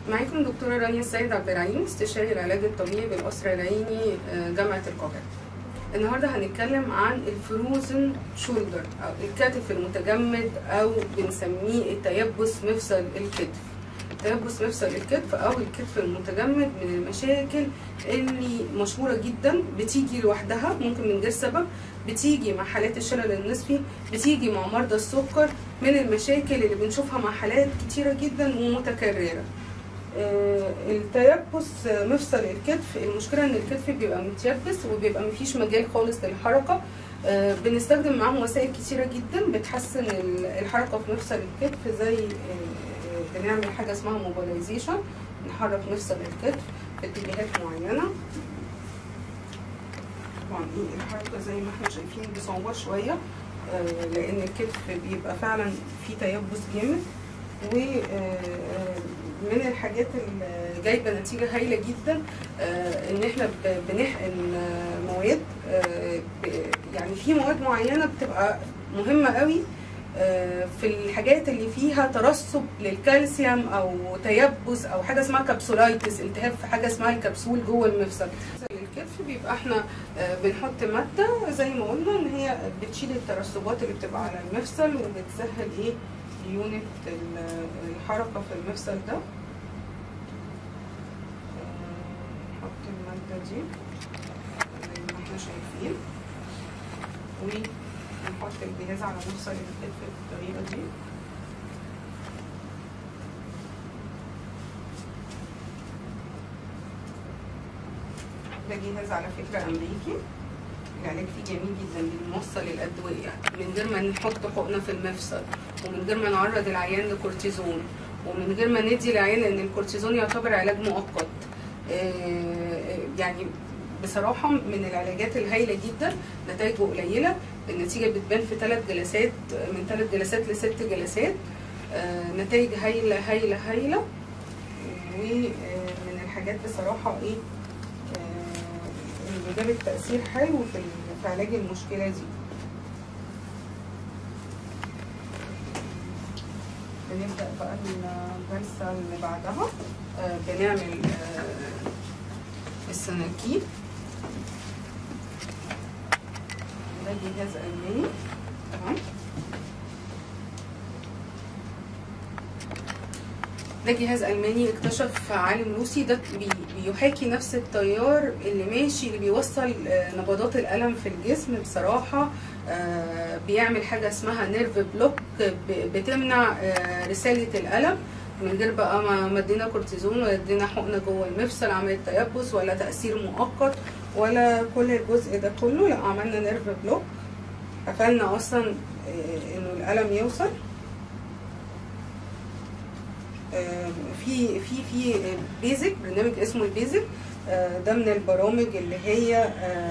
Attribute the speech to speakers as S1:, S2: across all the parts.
S1: معاكم دكتورة رانيا السيد عبد الرحيم، استشاري العلاج الطبيعي بالقصر العيني جامعة القاهرة. النهارده هنتكلم عن الفروزن شولدر او الكتف المتجمد او بنسميه التيبس مفصل الكتف. تيبس مفصل الكتف او الكتف المتجمد من المشاكل اللي مشهورة جدا، بتيجي لوحدها ممكن من غير سبب، بتيجي مع حالات الشلل النصفي، بتيجي مع مرضى السكر، من المشاكل اللي بنشوفها مع حالات كتيرة جدا ومتكررة. التيبس مفصل الكتف، المشكله ان الكتف بيبقى متيبس وبيبقى مفيش مجال خالص للحركه. بنستخدم معاهم وسائل كتيره جدا بتحسن الحركه في مفصل الكتف، زي بنعمل حاجه اسمها موبيلايزيشن، نحرك مفصل الكتف في اتجاهات معينه. طبعا الحركه زي ما احنا شايفين بصعوبه شويه، لان الكتف بيبقى فعلا فيه تيبس جامد، ومن الحاجات اللي جايبه نتيجه هايله جدا ان احنا بنحقن مواد، يعني في مواد معينه بتبقى مهمه قوي في الحاجات اللي فيها ترسب للكالسيوم او تيبس او حاجه اسمها كبسولايتس، التهاب في حاجه اسمها الكبسول جوه المفصل. الكتف بيبقى احنا بنحط ماده زي ما قلنا ان هي بتشيل الترسبات اللي بتبقى على المفصل وبتسهل يونت الحركة في المفصل ده. نحط المادة دي زي ما احنا شايفين، ونحط الجهاز على مفصل الكتف بالطريقة دي. ده جهاز على فكرة أمريكي، العلاج فيه جميل جدا، بنوصل الادويه من غير ما نحط حقنه في المفصل، ومن غير ما نعرض العيان لكورتيزون، ومن غير ما ندي العيان، لان الكورتيزون يعتبر علاج مؤقت. يعني بصراحه من العلاجات الهائله جدا، نتائجه قليله، النتيجه بتبان في 3 جلسات، من 3 جلسات ل6 جلسات، نتائج هايله هايله هايله. ومن الحاجات بصراحه اللي جابت تأثير حلو في علاج المشكلة دي. بنبدأ بقى الجلسة اللي بعدها، بنعمل السناكيب. ده جهاز ألماني، تمام. ده جهاز ألماني اكتشف عالم روسي، ده بيحاكي نفس التيار اللي ماشي، اللي بيوصل نبضات الألم في الجسم. بصراحة بيعمل حاجة اسمها نيرف بلوك، بتمنع رسالة الألم، من غير بقى ما ادينا كورتيزون ولا ادينا حقنة جوه المفصل عملت تيبس ولا تأثير مؤقت ولا كل الجزء ده كله. لا، عملنا نيرف بلوك، قفلنا أصلا إنه الألم يوصل. في بيزك، برنامج اسمه البيزك، ده من البرامج اللي هي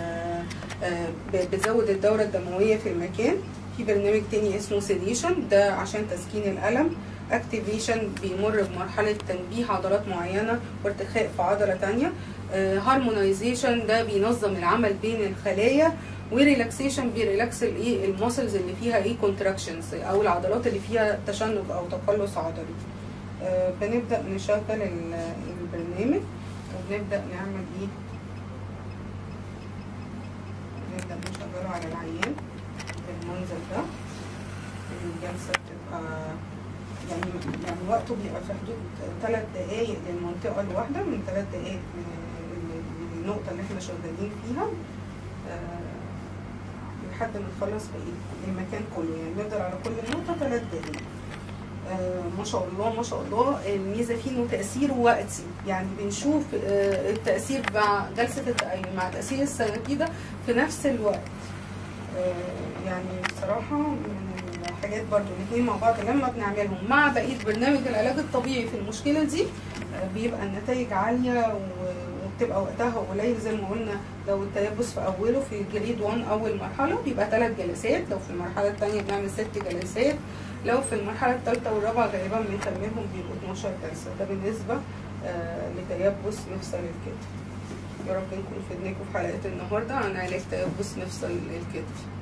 S1: بتزود الدورة الدموية في المكان. في برنامج تاني اسمه سيديشن، ده عشان تسكين الألم. اكتيفيشن بيمر بمرحلة تنبيه عضلات معينة وارتخاء في عضلة تانية. هارمونايزيشن ده بينظم العمل بين الخلايا. وريلاكسيشن بيريلاكس الماسلز اللي فيها كونتراكشنز، او العضلات اللي فيها تشنج او تقلص عضلي. بنبدأ نشغل البرنامج وبنبدأ نعمل نبدأ نشغله على العيان بالمنظر ده. الجلسة بتبقى يعني وقته بيبقى في حدود 3 دقايق للمنطقة الواحدة، من 3 دقايق من النقطة اللي احنا شغالين فيها لحد ما نخلص بقية المكان كله، يعني نفضل على كل نقطة 3 دقايق. ما شاء الله ما شاء الله. الميزه فيه انه تاثيره وقتي، يعني بنشوف التاثير مع جلسه التأيم مع تاثير السناكيده في نفس الوقت. يعني بصراحه من الحاجات برضو الاثنين مع بعض لما بنعملهم مع بقيه برنامج العلاج الطبيعي في المشكله دي، بيبقى النتائج عاليه وبتبقى وقتها قليل. زي ما قلنا، لو التيبس في اوله في جريد 1 اول مرحله بيبقى 3 جلسات، لو في المرحله الثانيه بنعمل 6 جلسات، لو في المرحله الثالثه والرابعه غالبا بنكملهم بيبقوا 12 جلسه. ده بالنسبه لتيبس مفصل الكتف. يا رب نكون فدناكم في حلقه النهارده عن علاج تيبس مفصل الكتف.